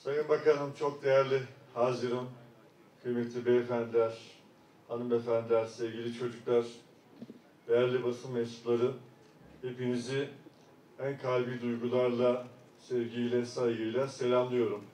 Sayın Bakanım, çok değerli hazirim, kıymetli beyefendiler, hanımefendiler, sevgili çocuklar, değerli basın mensupları, hepinizi en kalbi duygularla, sevgiyle, saygıyla selamlıyorum.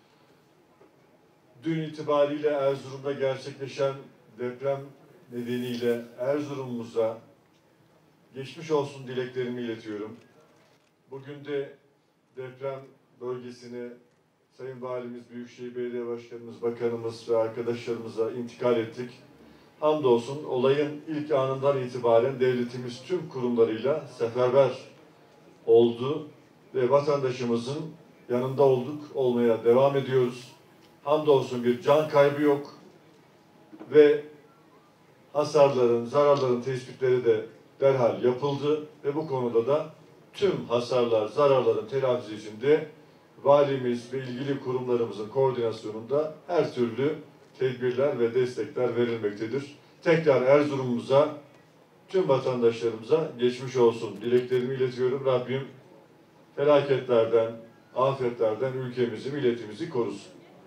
Dün itibariyle Erzurum'da gerçekleşen deprem nedeniyle Erzurum'umuza geçmiş olsun dileklerimi iletiyorum. Bugün de deprem bölgesine Sayın Valimiz, Büyükşehir Belediye Başkanımız, Bakanımız ve arkadaşlarımıza intikal ettik. Hamdolsun olayın ilk anından itibaren devletimiz tüm kurumlarıyla seferber oldu ve vatandaşımızın yanında olduk, olmaya devam ediyoruz. Hamdolsun bir can kaybı yok ve hasarların, zararların tespitleri de derhal yapıldı ve bu konuda da tüm hasarlar, zararların telafisi için de valimiz ve ilgili kurumlarımızın koordinasyonunda her türlü tedbirler ve destekler verilmektedir. Tekrar Erzurum'umuza, tüm vatandaşlarımıza geçmiş olsun dileklerimi iletiyorum. Rabbim felaketlerden, afetlerden ülkemizi, milletimizi korusun.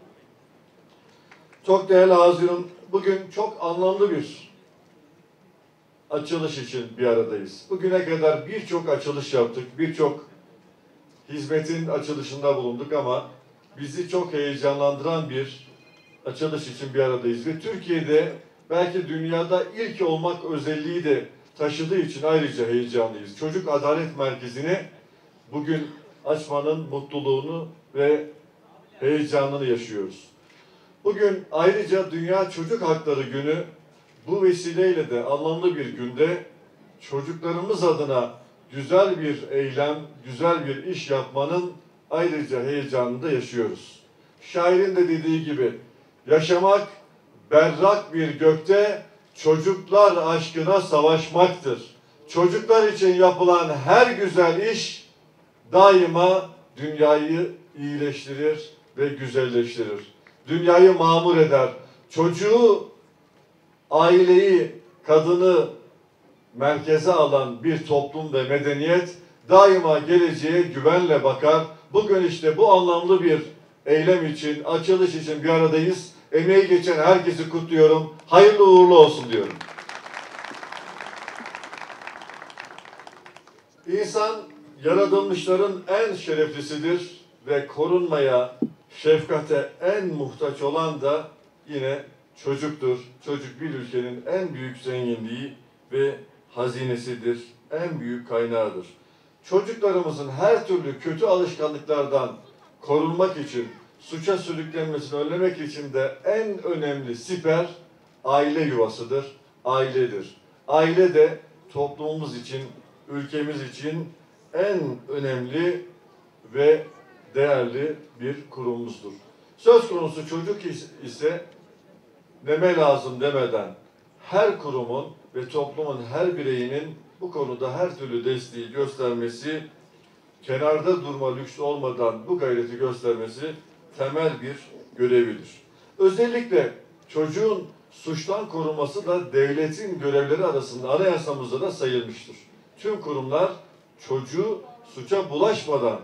Çok değerli hazirim, bugün çok anlamlı bir açılış için bir aradayız. Bugüne kadar birçok açılış yaptık, birçok hizmetin açılışında bulunduk ama bizi çok heyecanlandıran bir açılış için bir aradayız. Ve Türkiye'de belki dünyada ilk olmak özelliği de taşıdığı için ayrıca heyecanlıyız. Çocuk Adalet Merkezi'ni bugün açmanın mutluluğunu ve heyecanını yaşıyoruz. Bugün ayrıca Dünya Çocuk Hakları Günü, bu vesileyle de anlamlı bir günde çocuklarımız adına güzel bir eylem, güzel bir iş yapmanın ayrıca heyecanını da yaşıyoruz. Şairin de dediği gibi, yaşamak berrak bir gökte çocuklar aşkına savaşmaktır. Çocuklar için yapılan her güzel iş daima dünyayı iyileştirir ve güzelleştirir. Dünyayı mamur eder. Çocuğu, aileyi, kadını merkeze alan bir toplum ve medeniyet daima geleceğe güvenle bakar. Bugün işte bu anlamlı bir eylem için, açılış için bir aradayız. Emeği geçen herkesi kutluyorum. Hayırlı uğurlu olsun diyorum. İnsan yaratılmışların en şereflisidir ve korunmaya, şefkate en muhtaç olan da yine çocuktur. Çocuk bir ülkenin en büyük zenginliği ve hazinesidir, en büyük kaynağıdır. Çocuklarımızın her türlü kötü alışkanlıklardan korunmak için, suça sürüklenmesini önlemek için de en önemli siper aile yuvasıdır, ailedir. Aile de toplumumuz için, ülkemiz için en önemli ve değerli bir kurumumuzdur. Söz konusu çocuk ise neme lazım demeden her kurumun ve toplumun her bireyinin bu konuda her türlü desteği göstermesi, kenarda durma lüksü olmadan bu gayreti göstermesi temel bir görevidir. Özellikle çocuğun suçtan korunması da devletin görevleri arasında anayasamızda da sayılmıştır. Tüm kurumlar çocuğu suça bulaşmadan,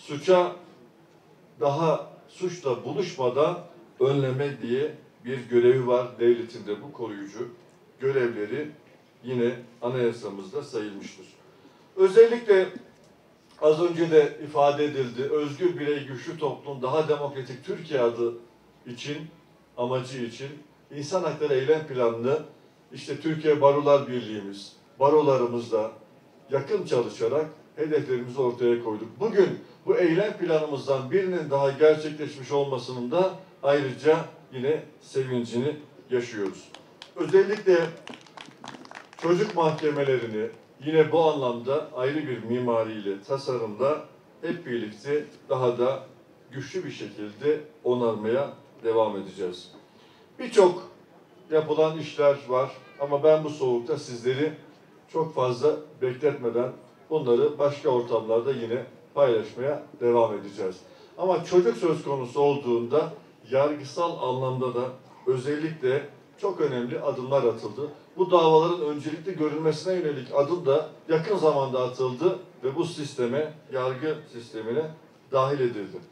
suçla buluşmadan önleme diye bir görevi var. Devletin de bu koruyucu görevleri yine anayasamızda sayılmıştır. Özellikle az önce de ifade edildi, özgür birey, güçlü toplum, daha demokratik Türkiye adı için, amacı için insan hakları eylem planını işte Türkiye Barolar Birliğimiz, barolarımızla yakın çalışarak hedeflerimizi ortaya koyduk. Bugün bu eylem planımızdan birinin daha gerçekleşmiş olmasının da ayrıca yine sevincini yaşıyoruz. Özellikle çocuk mahkemelerini yine bu anlamda ayrı bir mimariyle, tasarımda hep birlikte daha da güçlü bir şekilde onarmaya devam edeceğiz. Birçok yapılan işler var ama ben bu soğukta sizleri çok fazla bekletmeden bunları başka ortamlarda yine paylaşmaya devam edeceğiz. Ama çocuk söz konusu olduğunda yargısal anlamda da özellikle çok önemli adımlar atıldı. Bu davaların öncelikli görülmesine yönelik adım da yakın zamanda atıldı ve bu sisteme, yargı sistemine dahil edildi.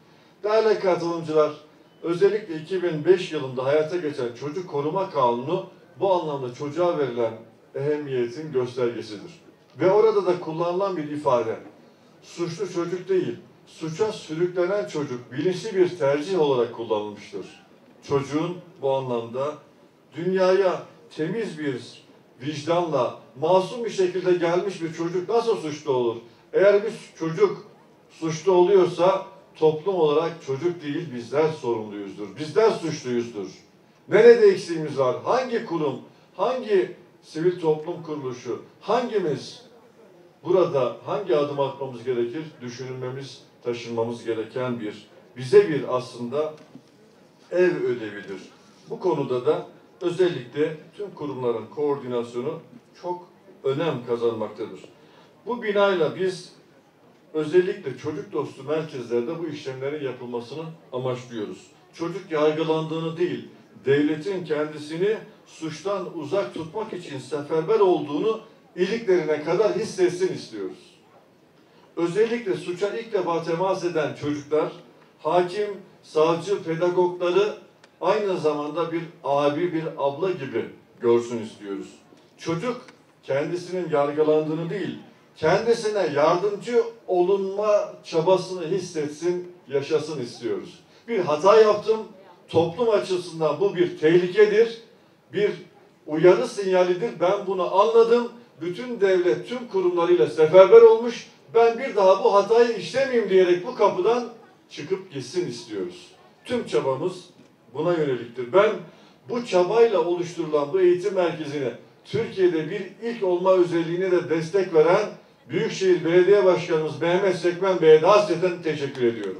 Değerli katılımcılar, özellikle 2005 yılında hayata geçen Çocuk Koruma Kanunu bu anlamda çocuğa verilen ehemmiyetin göstergesidir. Ve orada da kullanılan bir ifade, suçlu çocuk değil, suça sürüklenen çocuk bilinçli bir tercih olarak kullanılmıştır. Çocuğun bu anlamda dünyaya temiz bir vicdanla, masum bir şekilde gelmiş bir çocuk nasıl suçlu olur? Eğer bir çocuk suçlu oluyorsa toplum olarak çocuk değil bizler sorumluyuzdur. Bizler suçluyuzdur. Nerede eksiğimiz var? Hangi kurum, hangi sivil toplum kuruluşu, hangimiz burada hangi adım atmamız gerekir? Düşünülmemiz, taşınmamız gereken bize bir aslında ev ödevidir. Bu konuda da özellikle tüm kurumların koordinasyonu çok önem kazanmaktadır. Bu binayla biz özellikle çocuk dostu merkezlerde bu işlemlerin yapılmasını amaçlıyoruz. Çocuk yargılandığını değil, devletin kendisini suçtan uzak tutmak için seferber olduğunu iliklerine kadar hissetsin istiyoruz. Özellikle suça ilk defa temas eden çocuklar, hakim, savcı, pedagogları aynı zamanda bir abi, bir abla gibi görsün istiyoruz. Çocuk kendisinin yargılandığını değil, kendisine yardımcı olunma çabasını hissetsin, yaşasın istiyoruz. Bir hata yaptım, toplum açısından bu bir tehlikedir, bir uyarı sinyalidir. Ben bunu anladım, bütün devlet, tüm kurumlarıyla seferber olmuş, ben bir daha bu hatayı işlemeyeyim diyerek bu kapıdan çıkıp gitsin istiyoruz. Tüm çabamız buna yöneliktir. Ben bu çabayla oluşturulan bu eğitim merkezine Türkiye'de bir ilk olma özelliğine de destek veren Büyükşehir Belediye Başkanımız Mehmet Sekmen Bey'e de hasreten teşekkür ediyorum.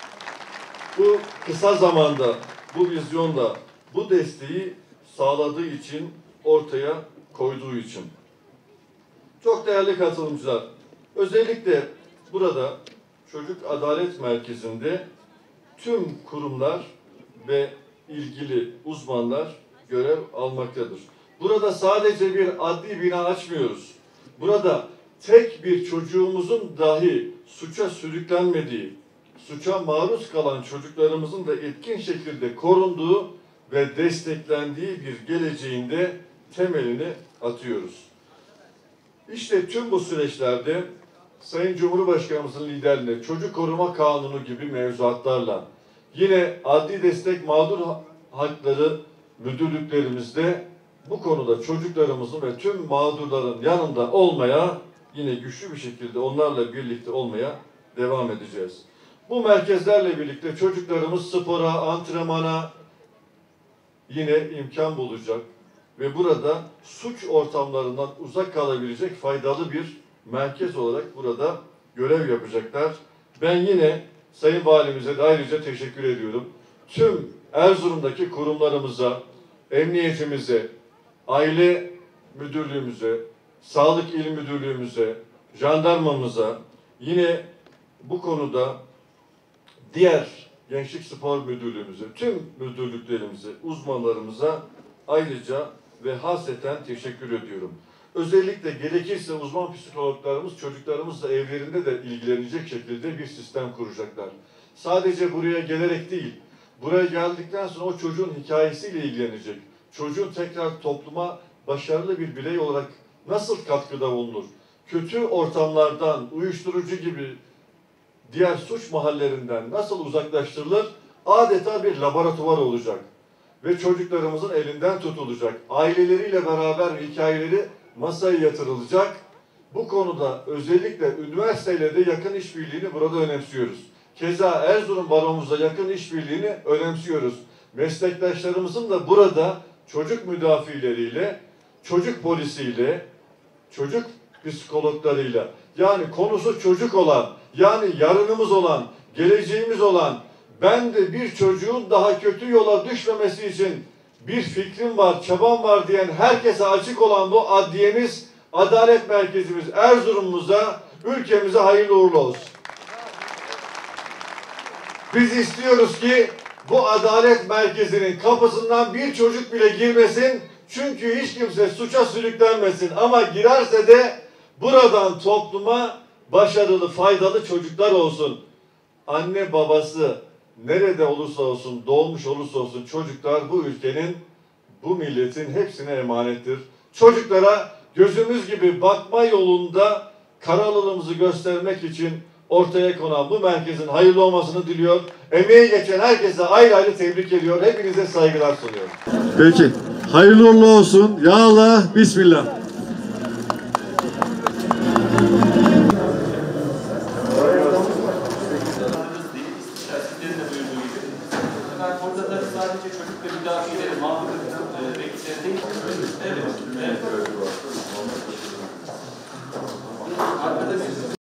Bu kısa zamanda, bu vizyonla, bu desteği sağladığı için, ortaya koyduğu için. Çok değerli katılımcılar, özellikle burada Çocuk Adalet Merkezi'nde tüm kurumlar ve ilgili uzmanlar görev almaktadır. Burada sadece bir adli bina açmıyoruz. Burada tek bir çocuğumuzun dahi suça sürüklenmediği, suça maruz kalan çocuklarımızın da etkin şekilde korunduğu ve desteklendiği bir geleceğinde temelini atıyoruz. İşte tüm bu süreçlerde Sayın Cumhurbaşkanımızın liderliğinde Çocuk Koruma Kanunu gibi mevzuatlarla yine adli destek mağdur hakları müdürlüklerimizde bu konuda çocuklarımızın ve tüm mağdurların yanında olmaya, yine güçlü bir şekilde onlarla birlikte olmaya devam edeceğiz. Bu merkezlerle birlikte çocuklarımız spora, antrenmana yine imkan bulacak ve burada suç ortamlarından uzak kalabilecek faydalı bir merkez olarak burada görev yapacaklar. Ben yine Sayın Valimize de ayrıca teşekkür ediyorum. Tüm Erzurum'daki kurumlarımıza, emniyetimize, aile müdürlüğümüze, sağlık il müdürlüğümüze, jandarmamıza, yine bu konuda diğer gençlik spor müdürlüğümüze, tüm müdürlüklerimize, uzmanlarımıza ayrıca ve hasreten teşekkür ediyorum. Özellikle gerekirse uzman psikologlarımız çocuklarımızla evlerinde de ilgilenecek şekilde bir sistem kuracaklar. Sadece buraya gelerek değil, buraya geldikten sonra o çocuğun hikayesiyle ilgilenecek. Çocuğun tekrar topluma başarılı bir birey olarak nasıl katkıda bulunur? Kötü ortamlardan, uyuşturucu gibi diğer suç mahallerinden nasıl uzaklaştırılır? Adeta bir laboratuvar olacak. Ve çocuklarımızın elinden tutulacak. Aileleriyle beraber hikayeleri masaya yatırılacak. Bu konuda özellikle üniversiteyle de yakın işbirliğini burada önemsiyoruz. Keza Erzurum Baromuzla yakın işbirliğini önemsiyoruz. Meslektaşlarımızın da burada çocuk müdafileriyle, çocuk polisiyle, çocuk psikologlarıyla, yani konusu çocuk olan, yani yarınımız olan, geleceğimiz olan, ben de bir çocuğun daha kötü yola düşmemesi için bir fikrim var, çabam var diyen herkese açık olan bu adliyemiz, adalet merkezimiz Erzurum'umuza, ülkemize hayırlı uğurlu olsun. Biz istiyoruz ki bu adalet merkezinin kapısından bir çocuk bile girmesin. Çünkü hiç kimse suça sürüklenmesin. Ama girerse de buradan topluma başarılı, faydalı çocuklar olsun. Anne babası, nerede olursa olsun, doğmuş olursa olsun çocuklar bu ülkenin, bu milletin hepsine emanettir. Çocuklara gözümüz gibi bakma yolunda kararlılığımızı göstermek için ortaya konan bu merkezin hayırlı olmasını diliyor. Emeği geçen herkese ayrı ayrı tebrik ediyor. Hepinize saygılar sunuyorum. Peki. Hayırlı uğurlu olsun. Ya Allah, Bismillah. Burada da sadece çocuk ve müdafileri, mağdurları, bekçileri değil. Evet. Arkada bir